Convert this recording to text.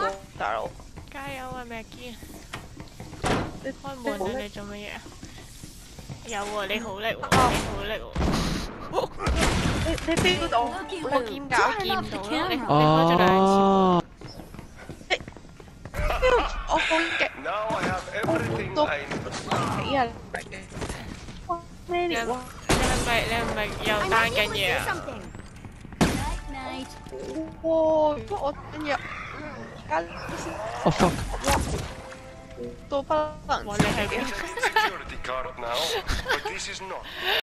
過，大佬。 加油啊，Magi！你開門啊！你做乜嘢啊？有喎，你好叻喎，你好叻喎！ 你飛到我劍搞見到咯，你開咗2次。 我好勁，我死啊！咩料啊？ 你係咪又單緊嘢啊？ 哇！如果我單嘢，加 Oh fuck！ 到不能。 哇！你係邊？